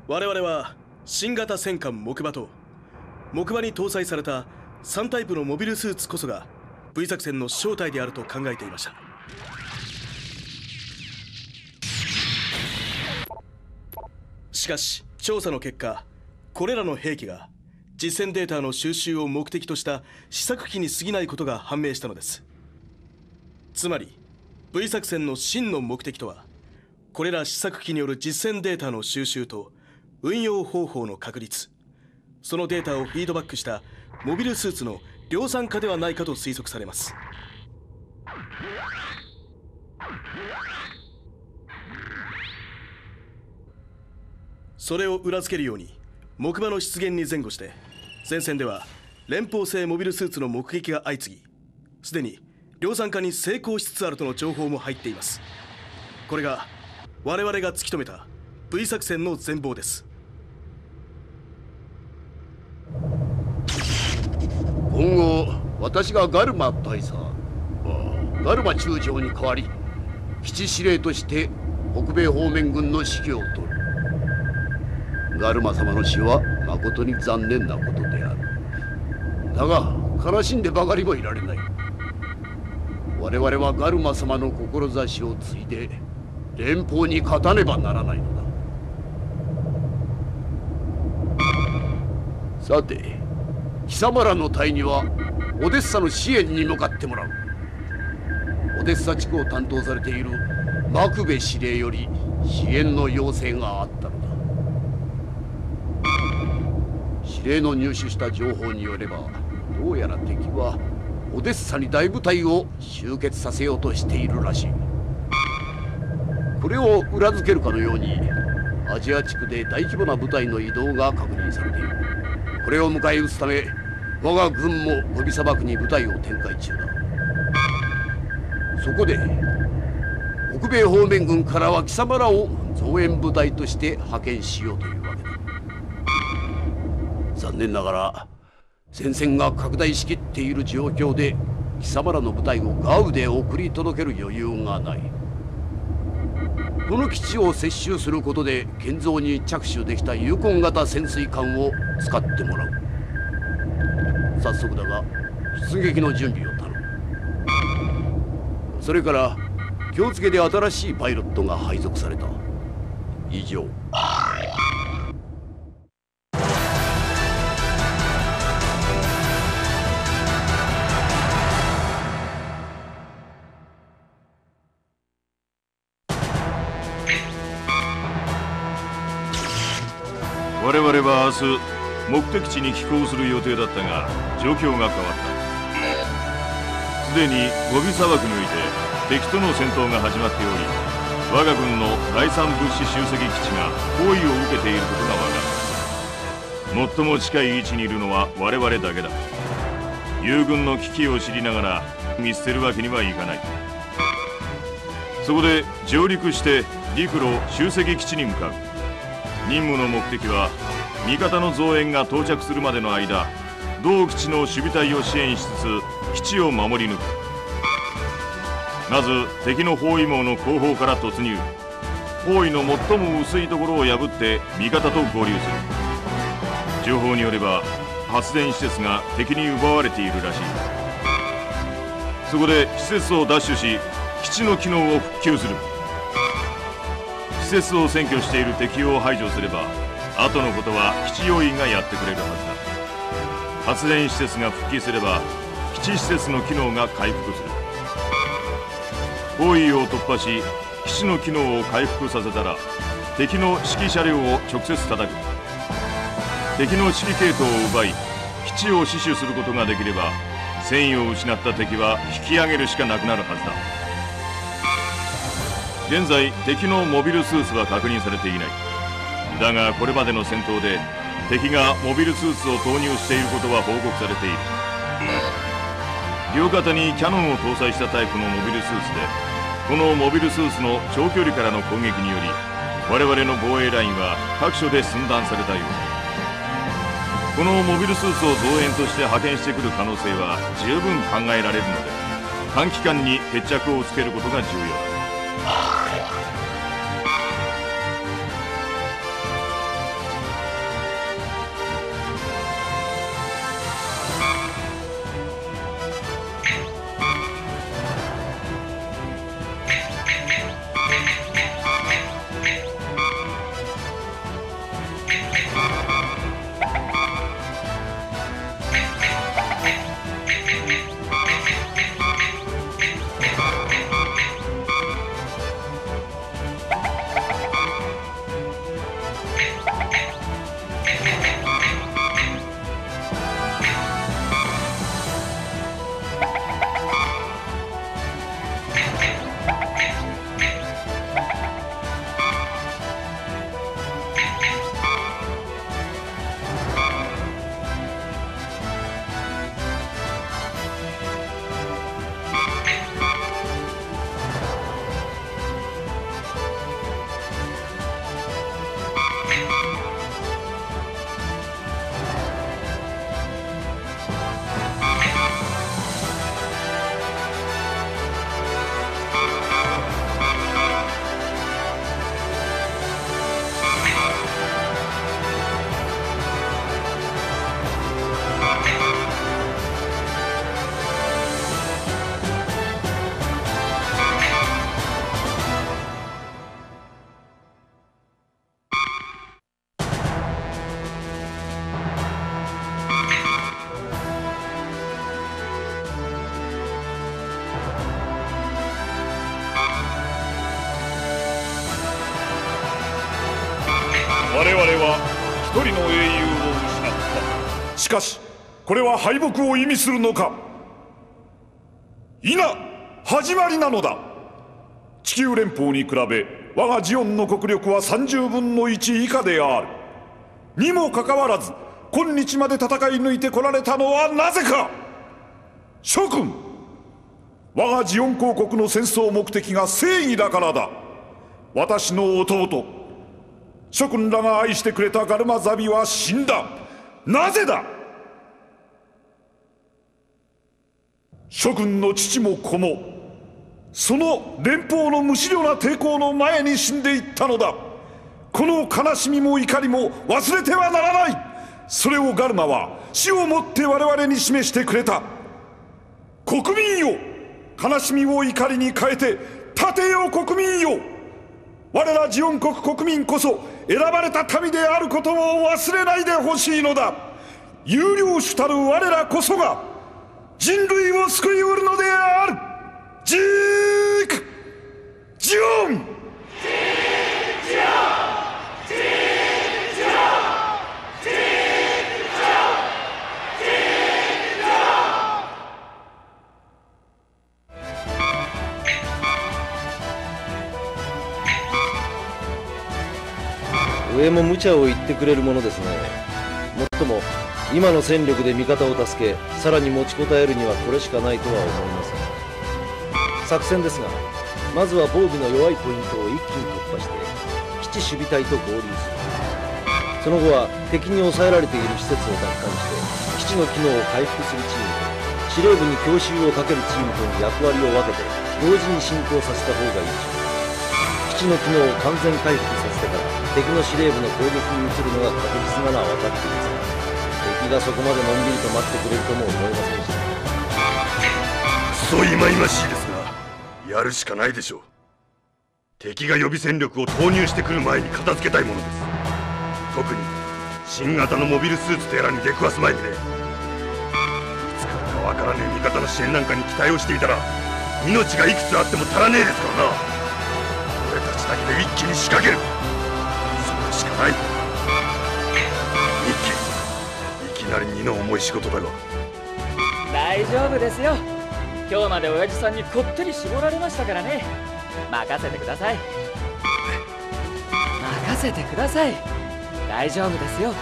我々は新型戦艦木馬と木馬に搭載された3タイプのモビルスーツこそが V 作戦の正体であると考えていました。しかし調査の結果、これらの兵器が実戦データの収集を目的とした試作機に過ぎないことが判明したのです。つまり V 作戦の真の目的とは、これら試作機による実戦データの収集と運用方法の確立、そのデータをフィードバックしたモビルスーツの量産化ではないかと推測されます。それを裏付けるように木馬の出現に前後して前線では連邦製モビルスーツの目撃が相次ぎ、すでに量産化に成功しつつあるとの情報も入っています。これが我々が突き止めた V 作戦の全貌です。 今後私がガルマ大佐、ガルマ中将に代わり基地司令として北米方面軍の指揮を執る。ガルマ様の死は誠に残念なことである。だが悲しんでばかりもいられない。我々はガルマ様の志を継いで連邦に勝たねばならないのだ。さて、貴様らの隊にはオデッサの支援に向かってもらう。オデッサ地区を担当されているマクベ司令より支援の要請があったのだ。司令の入手した情報によれば、どうやら敵はオデッサに大部隊を集結させようとしているらしい。これを裏付けるかのようにアジア地区で大規模な部隊の移動が確認されている。これを迎え撃つため我が軍もゴビ砂漠に部隊を展開中だ。そこで北米方面軍からは貴様らを増援部隊として派遣しようというわけだ。残念ながら戦線が拡大しきっている状況で貴様らの部隊をガウで送り届ける余裕がない。この基地を接収することで建造に着手できたユーコン型潜水艦を使ってもらう。早速だが出撃の準備を頼む。それから気をつけで新しいパイロットが配属された。以上。 我々は明日目的地に寄港する予定だったが状況が変わった。すでにゴビ砂漠において敵との戦闘が始まっており、我が軍の第三物資集積基地が包囲を受けていることが分かった。最も近い位置にいるのは我々だけだ。友軍の危機を知りながら見捨てるわけにはいかない。そこで上陸して陸路集積基地に向かう。任務の目的は味方の増援が到着するまでの間、同基地の守備隊を支援しつつ基地を守り抜く。まず敵の包囲網の後方から突入。包囲の最も薄いところを破って味方と合流する。情報によれば発電施設が敵に奪われているらしい。そこで施設を奪取し基地の機能を復旧する。施設を占拠している敵を排除すれば後のことは基地要員がやってくれるはずだ。発電施設が復帰すれば基地施設の機能が回復する。包囲を突破し基地の機能を回復させたら敵の指揮車両を直接叩く。敵の指揮系統を奪い基地を死守することができれば戦意を失った敵は引き上げるしかなくなるはずだ。現在敵のモビルスーツは確認されていない。だがこれまでの戦闘で敵がモビルスーツを投入していることは報告されている。両肩にキャノンを搭載したタイプのモビルスーツで、このモビルスーツの長距離からの攻撃により我々の防衛ラインは各所で寸断されたようだ。このモビルスーツを増援として派遣してくる可能性は十分考えられるので、短期間に決着をつけることが重要だ。 我々は一人の英雄を失った。しかしこれは敗北を意味するのか。否、始まりなのだ。地球連邦に比べ我がジオンの国力は30分の1以下である。にもかかわらず今日まで戦い抜いてこられたのはなぜか。諸君、我がジオン公国の戦争目的が正義だからだ。私の弟諸君らが愛してくれたガルマザビは死んだ。なぜだ。諸君の父も子もその連邦の無思慮な抵抗の前に死んでいったのだ。この悲しみも怒りも忘れてはならない。それをガルマは死をもって我々に示してくれた。国民よ、悲しみを怒りに変えて立てよ国民よ。我らジオン国国民こそ選ばれた民であることを忘れないでほしいのだ。有領主たる我らこそが人類を救いうるのである。ジークジオン上も無茶を言ってくれるものですね。もっとも今の戦力で味方を助け、さらに持ちこたえるにはこれしかないとは思いますが、作戦ですが、まずは防備の弱いポイントを一気に突破して基地守備隊と合流する。その後は敵に抑えられている施設を奪還して基地の機能を回復するチームと司令部に強襲をかけるチームとに役割を分けて同時に進行させた方がいいでしょう。基地の機能を完全回復させてから敵の司令部の攻撃に移るのが確実なのは分かっていますが、敵がそこまでのんびりと待ってくれるとも思いませんでした。 クソ忌々しいですが、やるしかないでしょう。敵が予備戦力を投入してくる前に片付けたいものです。特に新型のモビルスーツテラに出くわす前にね。いつからかわからねえ味方の支援なんかに期待をしていたら命がいくつあっても足らねえですからな。俺たちだけで一気に仕掛ける、それしかない。いきなり荷の重い仕事だが。 大丈夫ですよ。今日まで親父さんにこってり絞られましたからね。任せてください。任せてください。大丈夫ですよ。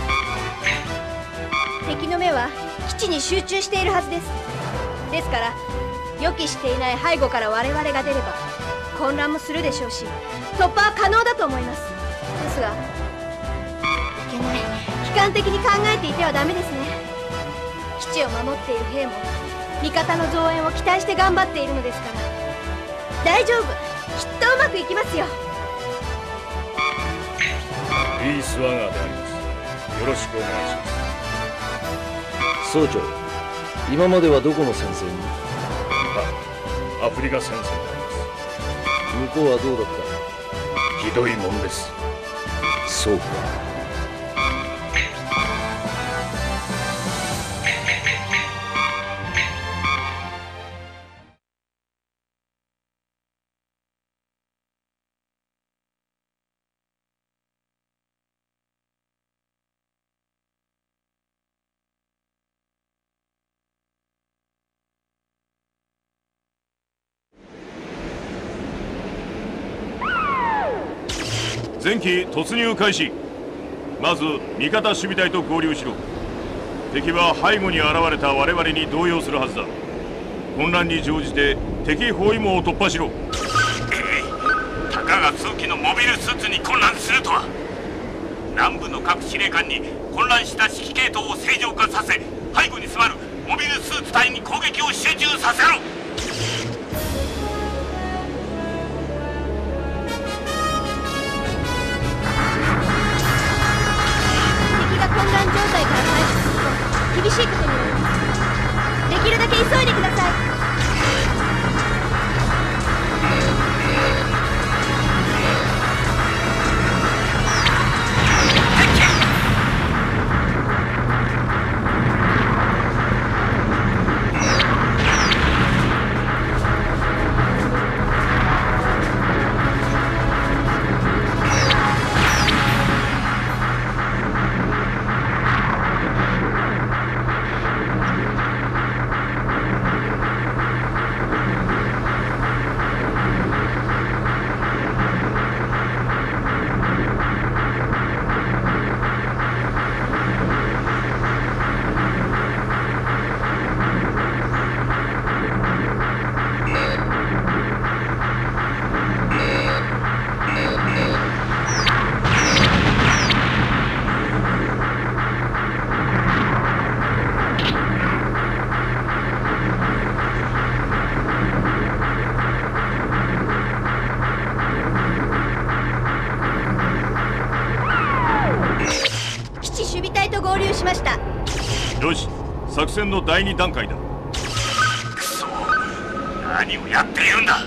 敵の目は基地に集中しているはずです。ですから予期していない背後から我々が出れば混乱もするでしょうし、突破は可能だと思います。ですがいけない、悲観的に考えていてはダメですね。基地を守っている兵も味方の増援を期待して頑張っているのですから、大丈夫、きっとうまくいきますよ。 リースワガーであります。よろしくお願いします。 総長、今まではどこの戦線に？ アフリカ戦線であり向こうはどうだっます。ひどいもんです。 た？そうか。 前期突入開始。まず味方守備隊と合流しろ。敵は背後に現れた我々に動揺するはずだ。混乱に乗じて敵包囲網を突破しろ。 たかが数機のモビルスーツに混乱するとは。南部の各司令官に混乱した指揮系統を正常化させ、背後に迫るモビルスーツ隊に攻撃を集中させろ。 混乱状態から回復すると厳しいことになります。できるだけ急いでください。 作戦の第2段階だ。 くそ、何をやっているんだ。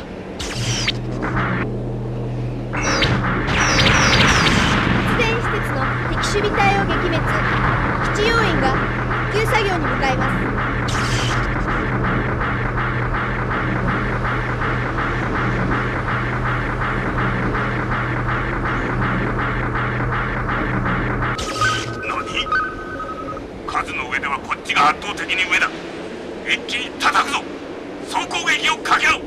発電施設の敵守備隊を撃滅。基地要員が復旧作業に向かいます。 数の上ではこっちが圧倒的に上だ。一気に叩くぞ。総攻撃をかけろ。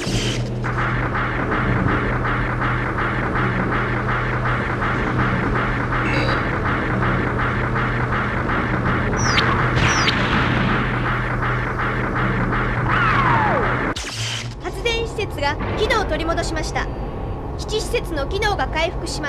発電施設が機能を取り戻しました。基地施設の機能が回復します。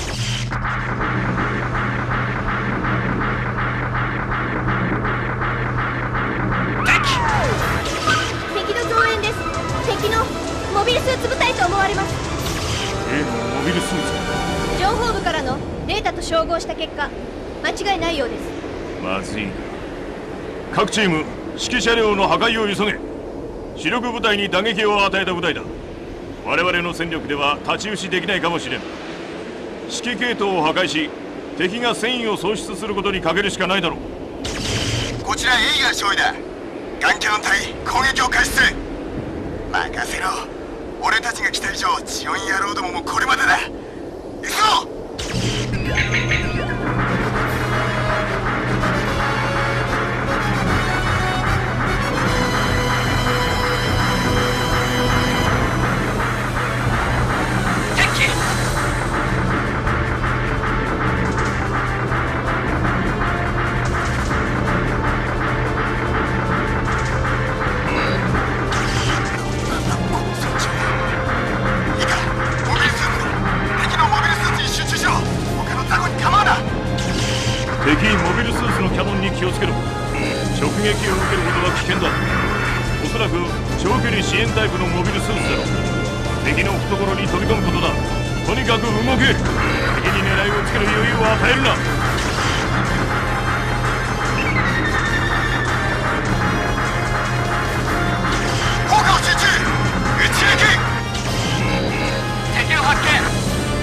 敵の増援です。敵のモビルスーツ部隊と思われます。 例のモビルスーツ。 情報部からのデータと照合した結果、間違いないようです。 まずいな。各チーム、指揮車両の破壊を急げ。主力部隊に打撃を与えた部隊だ。我々の戦力では太刀打ちできないかもしれん。指揮系統を破壊し、敵が戦意を喪失することにかけるしかないだろう。 こちらエイガー少尉だ。ガンキャノン隊攻撃を開始する。任せろ。俺たちが来た以上ジオン野郎どももこれまでだ。行くぞ。 敵モビルスーツのキャノンに気をつけろ。直撃を受けることは危険だ。おそらく長距離支援タイプのモビルスーツだろう。敵の懐に飛び込むことだ。とにかく動け。敵に狙いをつける余裕を与えるな。 砲火を集中。撃ち抜け。敵を発見。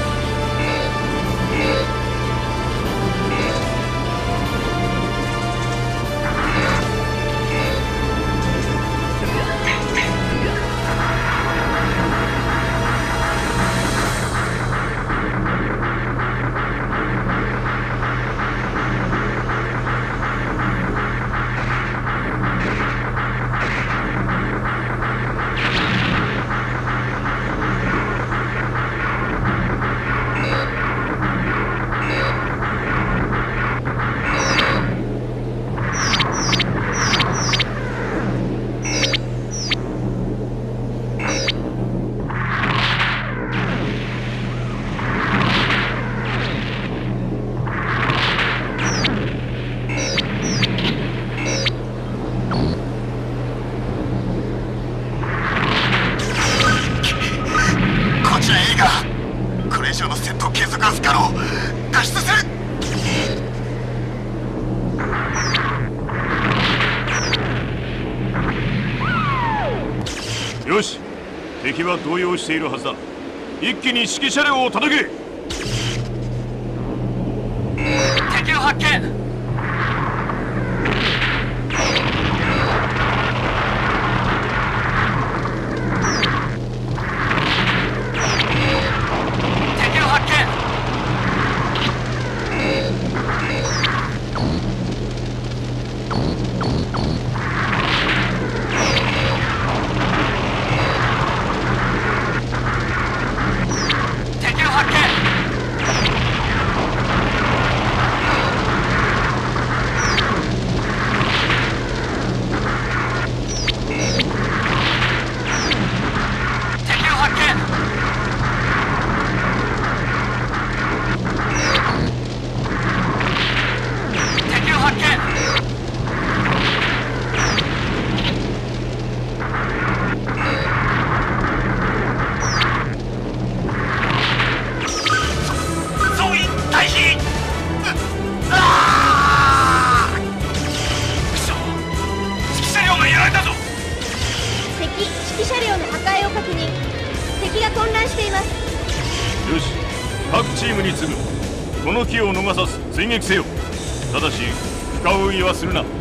よし、敵は動揺しているはずだ。一気に指揮車両を叩け。 敵を発見。 指揮車両の破壊を確認。敵が混乱しています。 よし、各チームに次ぐ。この機を逃さず追撃せよ。ただし深追いはするな。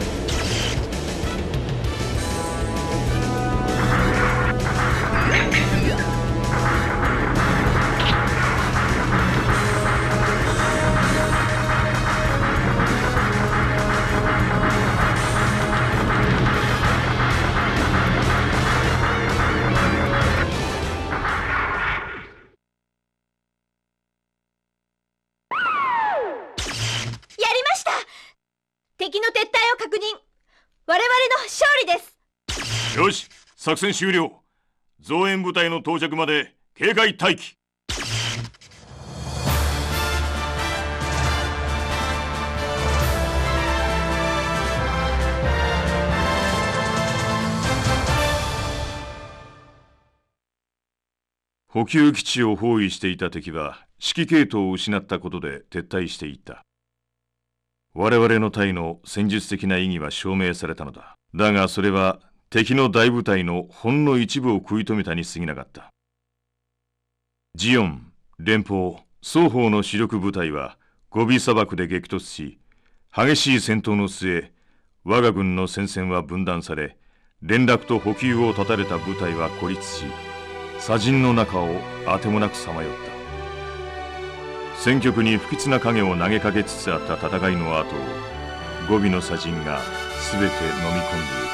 敵の撤退を確認。我々の勝利です。 よし、作戦終了。増援部隊の到着まで警戒待機。補給基地を包囲していた敵は指揮系統を失ったことで撤退していった。我々の隊の戦術的な意義は証明されたのだ。だがそれは敵の大部隊のほんの一部を食い止めたに過ぎなかった。ジオン、連邦、双方の主力部隊はゴビ砂漠で激突し、激しい戦闘の末、我が軍の戦線は分断され、連絡と補給を断たれた部隊は孤立し、砂塵の中をあてもなくさまよった。戦局に不吉な影を投げかけつつあった戦いの後を、ゴビの砂塵が全て飲み込んでいる。